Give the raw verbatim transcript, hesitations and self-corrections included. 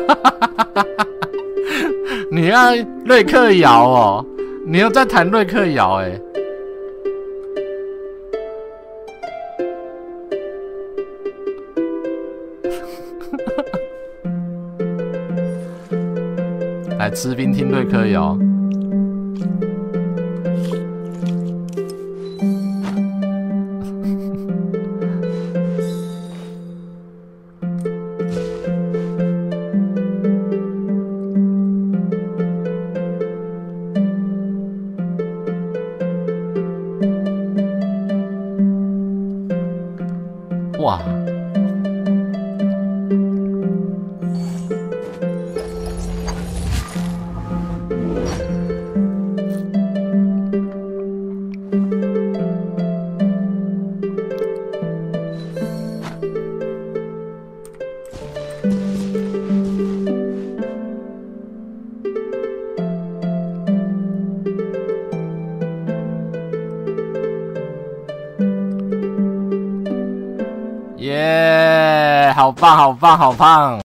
你要瑞克摇哦，你又在弹瑞克摇哎、欸。来，吃冰听瑞克摇。哇！耶！好棒，好棒，好棒！